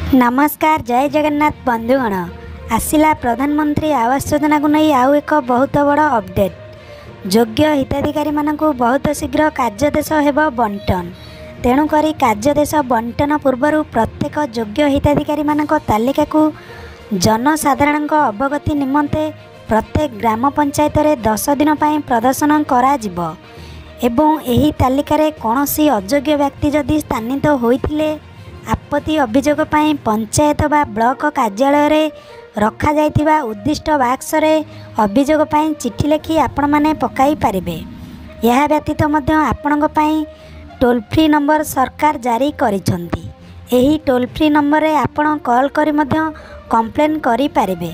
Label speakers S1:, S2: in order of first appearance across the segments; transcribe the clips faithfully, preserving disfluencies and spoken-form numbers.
S1: नमस्कार जय जगन्नाथ बंधुगण आसिला प्रधानमंत्री आवास योजना को नहीं आउ एक बहुत बड़ अपडेट योग्य हिताधिकारी मानकु बहुत शीघ्र कार्यदेश हेब बंटन तेणुक कार्यदेश बंटन पूर्व प्रत्येक योग्य हिताधिकारी मानक तालिका को जनसाधारण अवगति निमंते प्रत्येक ग्राम पंचायत रे दस दिन पर प्रदर्शन करा जिवो एवं एही तालिका कौनसी अयोग्य व्यक्ति जदि स्थानित होइथिले आपत्ति अभियोग पाई पंचायत बा ब्लॉक कार्यालय रे रखा जाइथिबा उद्दिष्ट बाक्स रे अभियोग पाई चिट्ठी लिखि आपण माने पकाई पारिबे। यह व्यतीत मध्य आपणक पाई टोल फ्री नंबर सरकार जारी करिसंती। एही टोल फ्री नंबर रे आपण कॉल करी मध्य कंप्लेन करि पारिबे।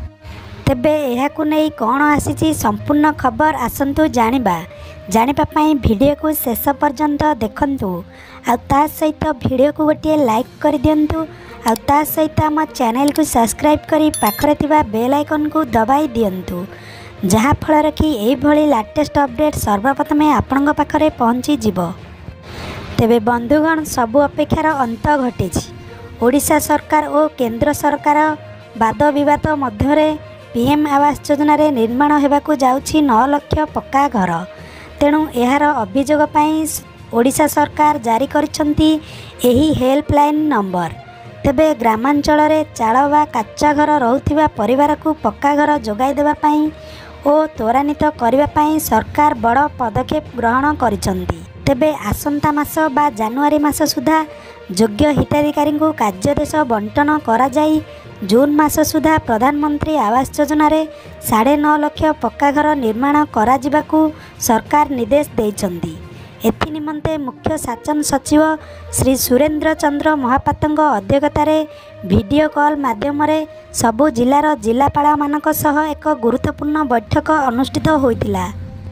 S1: तेबे एहाकु नै कोन आसीची संपूर्ण खबर आसंतु जानिबा जानिबा पाई वीडियो को शेष पर्यंत देखंतु आ ता सहित वीडियो को गोटे लाइक कर दियंतु आ ता सहित आम चैनल को सब्सक्राइब करी पाखरे थिबा बेल आइकन को दबाई दियंतु जहा फल कि एई भली लेटेस्ट अपडेट सर्वप्रथम आपणक पाखरे पहुँची जिवो। तेबे बंधुगण सबु अपेक्षार अंत घटिछि। ओडिशा सरकार और केंद्र सरकार वाद विवाद मध्य पीएम आवास योजना रे निर्माण हेबाकु जाउछि नौ लाख पक्का घर। तेणु यार अभियोग पाई ओडिशा सरकार जारी करिसंती एही हेल्पलाइन नंबर। तेबे ग्रामांचल रे चाळ वा काचा घर रहुथिबा परिवार को पक्का घर जोगाई देबा पाई ओ त्वरान्वित करबा पाई सरकार बड़ पदक्षेप ग्रहण करिसंती। तेबे आसंता मास बा जनवरी मास सुधा योग्य हिताधिकारी को कार्यदेश बंटन करा जाई जून मास सुधा प्रधानमंत्री आवास योजना रे साढ़े नौ लाख पक्का घर निर्माण करा जिबाकु सरकार निर्देश देइछंती। एथि निमंते मुख्य शासन सचिव श्री सुरेंद्र चंद्र महापात्रଙ୍କ अध्यक्षतार वीडियो कॉल माध्यम रे सबु जिलार जिलापाल मानक सह एक गुरुत्वपूर्ण बैठक अनुष्ठित होइतिला।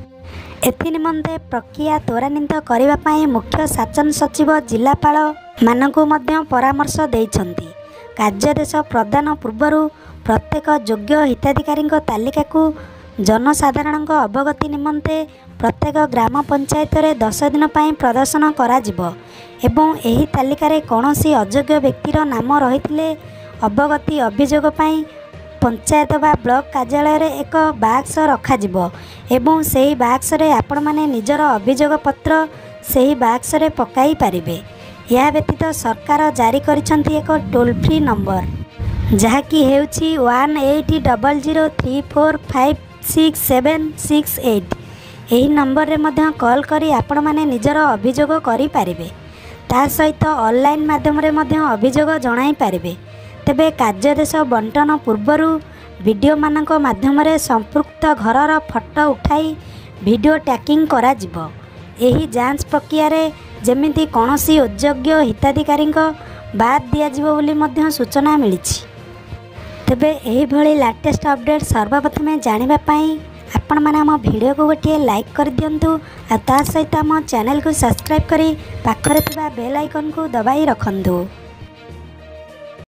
S1: एथि निमंते प्रक्रिया त्वरान्वित करबा पाई मुख्य शासन सचिव जिलापाल मानकु मध्य परामर्श देइछंती। कार्यदेश प्रदान पूर्व प्रत्येक योग्य हिताधिकारी तालिका को जनसाधारण अवगति निमंते प्रत्येक ग्राम पंचायत रे दस दिन पर प्रदर्शन करा जिवो एवं एही तालिका रे कौनसी अयोग्य व्यक्तिर नाम रहिथिले अवगति अभियोग पाई पंचायत बा ब्लॉक कार्यालय रे एक बाक्स रखा जिवो एवं सेही बाक्स रे आपण माने निजर अभियोग पत्र सेही बाक्स रे पकाई पारिबे। यह व्यतीत सरकार जारी करिसंती एक टोल फ्री नंबर जहाँकि हेउछि one eight double zero three four five six seven six eight. यही नंबर रे मध्य कॉल करी आपण माने निजर अभियोग करि पारिबे। ता सहित ऑनलाइन माध्यम रे मध्य अभियोग जणाई पारिबे। तेबे कार्यदेश बंटन पूर्व वीडियो मानक माध्यम रे संपृक्त घरर फोटो उठाई वीडियो टैगिंग करा जिवो। एही जांच प्रक्रिया रे जेमिति कौनसी अयोग्य हिताधिकारी बाद दिया जिवो बोली मध्य सूचना मिलिछि। तेबे एही भली लेटेस्ट अपडेट सर्वप्रथम जानिबा पाई आपण माने आम वीडियो को गोटे लाइक कर दियंतु आ ता सहित आम चैनल को सब्सक्राइब करी पाखरे थिबा बेल आइकन को दबाई रखंतु।